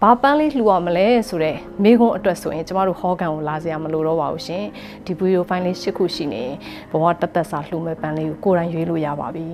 ဘာပန်းလေးလှူရမလဲဆိုတဲ့မိကုန်းအတွက်ဆိုရင်ကျမတို့ဟောကန်ကိုလာစရာမလိုတော့ပါဘူးရှင်ဒီဗီဒီယိုဖိုင်လေး8ခုရှိနေဘဝတသက်စာလှူမဲ့ပန်းလေးကိုကိုယ်တိုင်ရွေးလို့ရပါပြီ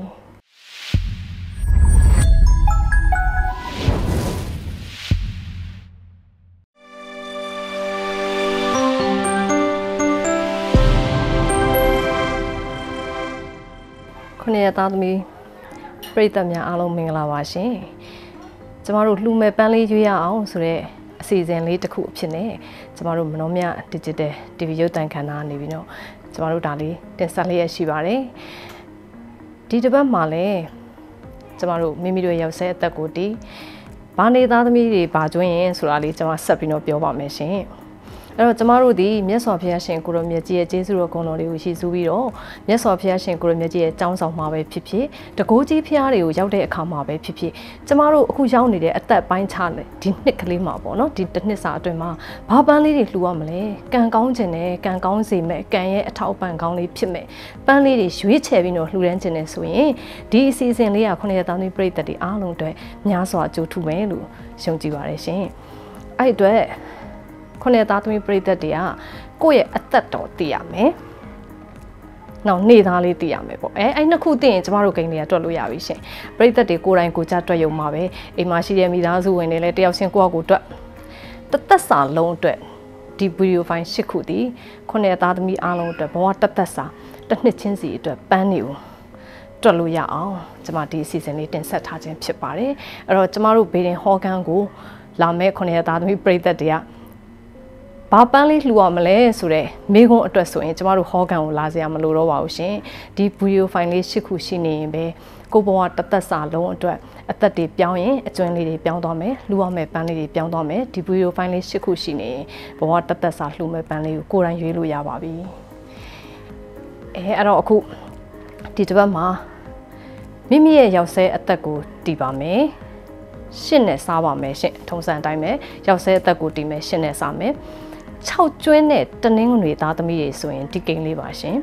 ခုနှစ်ရက်သားသမီးပရိသတ်များအားလုံးမင်္ဂလာပါရှင်ကျမတို့လှူမဲ့ပန်းလေးရွေးရအောင်ဆိုတဲ့အစီအစဉ်လေးတစ်ခုအဖြစ်နဲ့ကျမတို့မနှောမြ Digital TV ရုပ်သံခန္ဓာနေပြီးတော့ကျမတို့ဒါလေးတင်ဆက်လျက်ရှိပါတယ်ဒီတစ်ပတ်မှာလည်းကျမတို့မိမိတို့ရောက်ဆဲအသက်ကိုတီးဘာနေသားသမီးတွေဘာကျွင်းရင်ဆိုတာလေးကျမဆက်ပြီးတော့ပြောပါမယ်ရှင်အဲ့တော့ကျမတို့ဒီမြတ်စွာဘုရားရှင်ကိုရောမြတ်ကြီးရဲ့ကျေးဇူးတော်ဂုဏ်တော်တွေကိုရှိစုပြီးတော့မြတ်စွာဘုရားရှင်ကိုရောမြတ်ကြီးရဲ့ကျောင်းဆောင်မှာပဲဖြစ်ဖြစ်တကိုးကြီးဖျားတွေကိုရောက်တဲ့အခါမှာပဲဖြစ်ဖြစ်ကျမတို့အခုရောက်နေတဲ့အသက်ပိုင်းခြားဒီနှစ်ကလေးမှာပေါ့နော်ဒီတစ်နှစ်စာအတွင်းမှာဘာပန်းလေးတွေလှူရမလဲကံကောင်းခြင်းနဲ့ကံကောင်းစေမဲ့ကံရဲ့အထောက်ပံ့ကောင်းလေးဖြစ်မဲ့ပန်းလေးတွေရွေးချယ်ပြီးတော့လှူဒန်းခြင်းနဲ့ဆိုရင်ဒီအစီအစဉ်လေးက9ရက်သားသမီးပြည်သက်တွေအားလုံးအတွက်များစွာအကျိုးထူမယ်လို့ယုံကြည်ပါတယ်ရှင်အဲ့အတွက်ခုနှစ်သားသမီးပြည်သက်တွေကကိုယ့်ရဲ့အသက်တော်သိရမယ်။နောက်နေသားလေးသိရမယ်ပေါ့။အဲ့နှစ်ခုသိရင်ကျမတို့ဂိမ်းလေးကတွက်လို့ရပြီရှင်။ပြည်သက်တွေကိုယ်တိုင်ကိုယ်ကြတွက်ရုံမှာပဲအိမ်မှာရှိတဲ့မိသားစုဝင်တွေလည်းတယောက်ချင်းကိုယ့်အကူတွက်တသက်စာလုံးအတွက်ဒီဗီဒီယိုဖိုင်8ခုတည်ခုနှစ်သားသမီးအားလုံးအတွက်ဘဝတသက်စာတစ်နှစ်ချင်းစီအတွက်ပန်းနေဦးတွက်လို့ရအောင်ကျမဒီအစီအစဉ်လေးတင်ဆက်ထားခြင်းဖြစ်ပါတယ်။အဲ့တော့ကျမတို့ဘေးရင်ဟောကန်ကိုလာမဲ့ခုနှစ်သားသမီးပြည်သက်တွေကဘာပန်းလေးလှူရမလဲဆိုတဲ့မိကုန်းအတွက်ဆိုရင်ကျမတို့ဟောကန်ကိုလာစရာမလိုတော့ပါဘူးရှင်ဒီဗီဒီယိုဖိုင်လေး8ခုရှိနေရင်ပဲကိုဘဝတသက်စာလုံးအတွက်အသက်တွေပြောင်းရင်အကျွမ်းလေးတွေပြောင်းသွားမယ်လှူရမယ့်ပန်းလေးတွေပြောင်းသွားမယ်ဒီဗီဒီယိုဖိုင်လေး8ခုရှိနေရင်ဘဝတသက်စာလှူမဲ့ပန်းလေးကိုကိုယ်တိုင်ရွေးလို့ရပါပြီအဲ့တော့အခုဒီတစ်ပတ်မှာမိမိရဲ့ရောက်ဆဲအသက်ကိုတည်ပါမယ်ရှင်းနဲ့စားပါမယ်ရှင်ထုံးစံအတိုင်းပဲရောက်ဆဲအသက်ကိုတည်မယ်ရှင်းနဲ့စားမယ်6ကျွင်းနဲ့တနင်္ဂနွေသားသမီးတွေဆိုရင်ဒီကိန်းလေးပါရှင်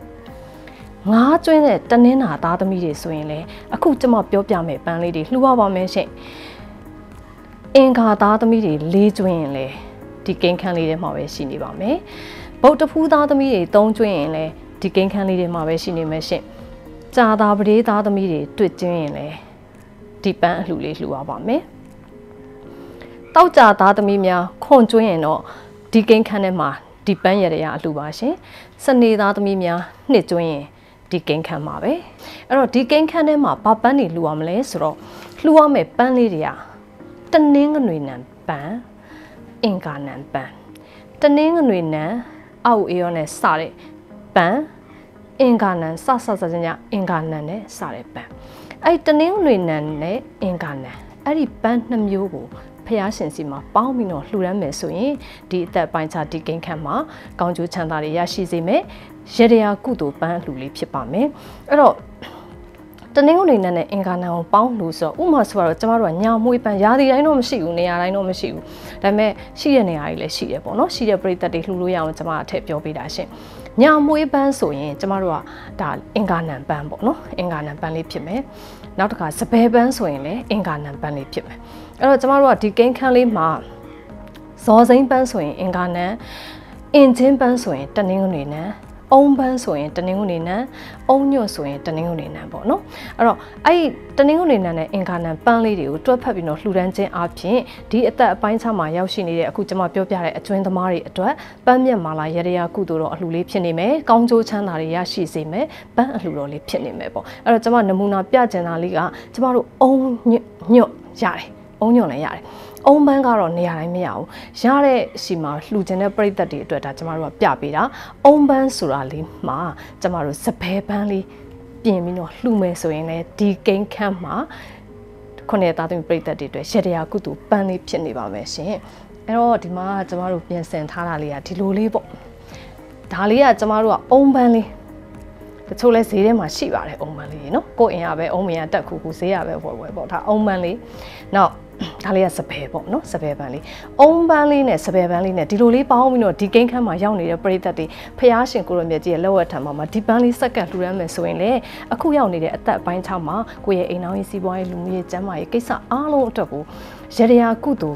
9ကျွင်းနဲ့တနင်္လာသားသမီးတွေဆိုရင်လည်းအခုကျွန်မပြောပြမယ်ပန်းလေးတွေလှူပါပါမယ်ရှင်အင်္ဂါသားသမီးတွေ4ကျွင်းရင်လည်းဒီကိန်းခန်းလေးထဲမှာပဲရှိနေပါမယ်ဗုဒ္ဓဖူးသားသမီးတွေ3ကျွင်းရင်လည်းဒီကိန်းခန်းလေးထဲမှာပဲရှိနေမယ်ရှင်ကြာသာပတိသားသမီးတွေတွေ့ကျွင်းရင်လည်းဒီပန်းအလှူလေးလှူပါပါမယ်တောက်ကြသားသမီးများခွန်ကျွင်းရင်တော့ဒီကိန်းခန်းထဲမှာဒီပန်းရရအလှူပါရှင်စနေသားသမီးများနှစ်ကျွင်းရင်ဒီကိန်းခန်းမှာပဲအဲ့တော့ဒီကိန်းခန်းထဲမှာဘာပန်းတွေလှူရမလဲဆိုတော့လှူရမယ့်ပန်းလေးတွေကတနင်္ဂနွေနံပန်းအင်္ဂါနံပန်းတနင်္ဂနွေနံအောက်အေရောနဲ့စတဲ့ပန်းအင်္ဂါနံစညအင်္ဂါနံနဲ့စတဲ့ပန်းအဲ့တနင်္ဂနွေနံနဲ့အင်္ဂါနံအဲ့ဒီပန်း2မျိုးကိုဖျားရှင်စီမှာပေါင်းပြီးတော့လှူဒန်းမယ်ဆိုရင်ဒီအသက်ပိုင်းခြားဒီကိန်းခန့်မှာကောင်းကျိုးချမ်းသာတွေရရှိစေမယ်ရတရားကုသိုလ်ပန်းလှူလေးဖြစ်ပါမယ်အဲ့တော့တနင်္ဂနွေနဲ့အင်္ဂါနံကိုပေါင်းလှူဆိုတော့ဥမာဆိုတော့ကျမတို့ကညာမွေးပန်းရာသီတိုင်းတော့မရှိဘူးနေရာတိုင်းတော့မရှိဘူးဒါပေမဲ့ရှိတဲ့နေရာတွေလည်းရှိတယ်ပေါ့နော်ရှိတဲ့ပြည်သက်တွေလှူလို့ရအောင်ကျမအထက်ပြောပေးတာရှင်ညာမွေးပန်းဆိုရင်ကျမတို့ကဒါအင်္ဂါနံပန်းပေါ့နော်အင်္ဂါနံပန်းလေးဖြစ်မယ်နောက်တစ်ခါစပယ်ပန်းဆိုရင်လည်းအင်္ဂါနံပန်းလေးဖြစ်မယ်အဲ့တော့ကျမတို့ကဒီကိန်းခန်းလေးမှာဇော်စိမ့်ပန်းဆိုရင်အင်္ဂါနံအင်ဂျင်ပန်းဆိုရင်တနင်္ဂနွေနံအုံပန်းဆိုရင်တနင်္ဂနွေနံအုံညွတ်ဆိုရင်တနင်္ဂနွေနံပေါ့နော်အဲ့တော့အဲ့တနင်္ဂနွေနံနဲ့အင်္ဂါနံပန်းလေးတွေကိုတွက်ဖက်ပြီးတော့လှူဒန်းခြင်းအပြင်ဒီအသက်အပိုင်းခြားမှာရောက်ရှိနေတဲ့အခုကျွန်မပြောပြတဲ့အကျွင်းသမားတွေအတွက်ပန်းမြတ်မာလာရတရားကုသိုလ်တော်အလှူလေးဖြစ်နေမယ်ကောင်းကျိုးချမ်းသာတွေရရှိစေမယ်ပန်းအလှူတော်လေးဖြစ်နေမယ်ပေါ့အဲ့တော့ကျွန်မနမူနာပြကျင်တာလေးကကျွန်မတို့အုံညွတ်ရတယ်အုံညွတ်လည်းရတယ်အုံပန်းကတော့နေရာတိုင်းမရဘူးရတဲ့စီမှာလှူခြင်းတဲ့ပြည်သက်တွေအတွက်ဒါကျမတို့ကပြပေးတာအုံပန်းဆိုတာလေးမှာကျမတို့စပယ်ပန်းလေးပြင်ပြီးတော့လှူမယ်ဆိုရင်လည်းဒီကိန်းခန့်မှာခုနှစ်သားသမီးပြည်သက်တွေအတွက်ရတရားကုသိုလ်ပန်းလေးဖြစ်နေပါမယ်ရှင်အဲ့တော့ဒီမှာကျမတို့ပြင်ဆင်ထားတာလေးကဒီလိုလေးပေါ့ဒါလေးကကျမတို့ကအုံပန်းလေးတချို့လဲဈေးထဲမှာရှိပါတယ်အုံပန်းလေးနော်ကိုယ်အင်ရပဲအုံမရတက်ခုဈေးရပဲဝယ်ပေါ့ဒါအုံပန်းလေးနောက်ဒါလေးကစပယ်ပေါ့နော်စပယ်ပန်းလေးအုံပန်းလေးနဲ့စပယ်ပန်းလေးနဲ့ဒီလိုလေးပေါင်းပြီးတော့ဒီကိန်းခန်းမှာရောက်နေတဲ့ပြည်သက်တွေဖျားရှင်ကိုရမြတ်ကြီးရဲ့လက်ဝတ်ထံမှာဒီပန်းလေးစက္ကန့်လှူရမ်းမယ်ဆိုရင်လေအခုရောက်နေတဲ့အသက်ပိုင်းခြားမှာကိုယ့်ရဲ့အိမ်တော်ရေးစီးပွားရေးလူမှုရေးကျန်းမာရေးကိစ္စအားလုံးအတွက်ကိုရတရားကုသိုလ်အ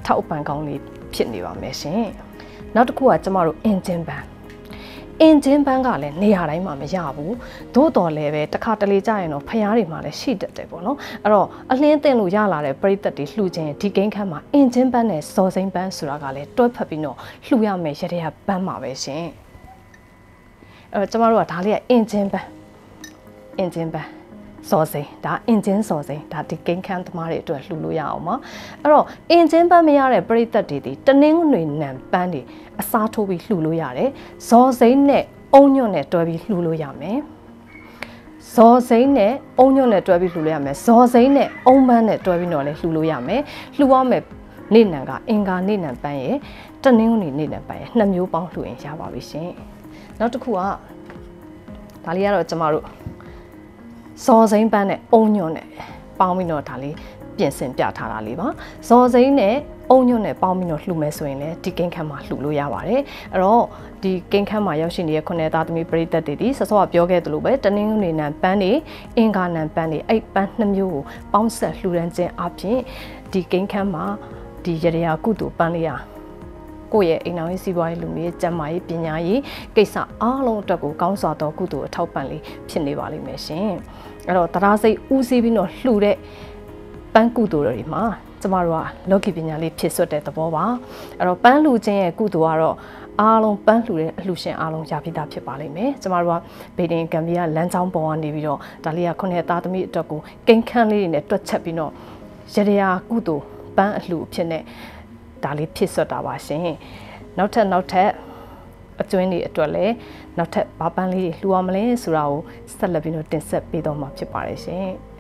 ထောက်ပံ့ကောင်းလေးဖြစ်နေပါမယ်ရှင်နောက်တစ်ခုကကျမတို့အင်ဂျင်ဘန်ကလည်းနေရာတိုင်းမှာမရဘူးသို့တော်လည်းပဲတစ်ခါတလေကြာရင်တော့ဖျားတွေမှာလည်းရှိတတ်တယ်ပေါ့နော်အဲ့တော့အလင်းတင်လို့ရလာတဲ့ပရိသတ်တွေလှူခြင်းဒီကိန်းခန်းမှာအင်ဂျင်ဘန်နဲ့စော်စိမ့်ဘန်ဆိုတာကလည်းတွဲဖက်ပြီးတော့လှူရမယ်ရတဲ့ဘန်မှာပဲရှင်အဲ့တော့ကျမတို့ကဒါလေးကအင်ဂျင်ဘန်စော်စိမ့်ဒါအင်ဂျင်စော်စိမ့်ဒါဒီကိန်းခန်းသမားတွေအတွက်လှူလို့ရအောင်ပါအဲ့တော့အင်ဂျင်ဘန်မရတဲ့ပရိသတ်တွေဒီတနင်္ဂနွေနံပန်းတွေအစားထိုးပြီးလှူလို့ရတယ်ဇော်စိမ့်နဲ့အုံညွန့်နဲ့တွဲပြီးလှူလို့ရမယ်ဇော်စိမ့်နဲ့အုံညွန့်နဲ့တွဲပြီးလှူလို့ရမယ်ဇော်စိမ့်နဲ့အုံပန်းနဲ့တွဲပြီးတော့လည်းလှူလို့ရမယ်လှူရမယ်နေ့နံကအင်္ဂါနေ့နံပန်းရဲ့တနင်္ဂနွေနေ့နံပန်းရဲ့2မျိုးပေါင်းလှူရင်ရပါပြီရှင်နောက်တစ်ခုကဒါလေးကတော့ကျမတို့ဇော်စိမ့်ပန်းနဲ့အုံညွန့်နဲ့ပေါင်းပြီးတော့ဒါလေးပြင်ဆင်ပြထားတာလေးပါဇော်စိမ့်နဲ့အုံညွန့်နဲ့ပေါင်းပြီးတော့လှူမယ်ဆိုရင်လည်းဒီကိန်းခန်းမှာလှူလို့ရပါတယ်အဲ့တော့ဒီကိန်းခန်းမှာရောက်ရှိနေတဲ့ခုနှစ်သားသမီးပရိသတ်တွေဒီဆော့ဆော့ပြောခဲ့သလိုပဲတနင်္ဂနွေနံပန်းတွေအင်္ဂါနံပန်းတွေအဲ့ပန်း2မျိုးကိုပေါင်းဆက်လှူဒန်းခြင်းအပြင်ဒီကိန်းခန်းမှာဒီရရကုသိုလ်ပန်းလေးရာကိုယ့်ရဲ့အိမ်တော်ရေးစီးပွားရေးလူမျိုးရေးကျန်းမာရေးပညာရေးကိစ္စအားလုံးအတွက်ကိုကောင်းစွာသောကုသိုလ်အထောက်ပံ့လေးဖြစ်နေပါလိမ့်မယ်ရှင်အဲ့တော့တရားစိတ်ဦးစီးပြီးတော့လှူတဲ့ပန်းကုသိုလ်တွေမှာကျမတို့ကလောကီပညာလေးဖြစ်ဆွတ်တဲ့သဘောပါအဲ့တော့ပန်းလှူခြင်းရဲ့ကုသိုလ်ကတော့အားလုံးပန်းလှူတဲ့အလှူရှင်အားလုံးရပြီးသားဖြစ်ပါလိမ့်မယ်ကျမတို့ကဗေဒင်ကံပြားလမ်းကြောင်းပေါ်ကနေပြီးတော့ဒါလေးကခုနှစ်သားသမီးအတွက်ကိုကိန်းခန်းလေးတွေနဲ့တွက်ချက်ပြီးတော့ရရကုသိုလ်ပန်းအလှူအဖြစ်နဲ့ဒါလေးဖြစ်ဆွတ်တာပါရှင်နောက်ထပ်အကျွင်းတွေအတွက်လည်းနောက်ထပ်ဘာပန်းလေးတွေလှူရမလဲဆိုတာကိုဆက်လက်ပြီးတော့တင်ဆက်ပေးတော့မှာဖြစ်ပါတယ်ရှင်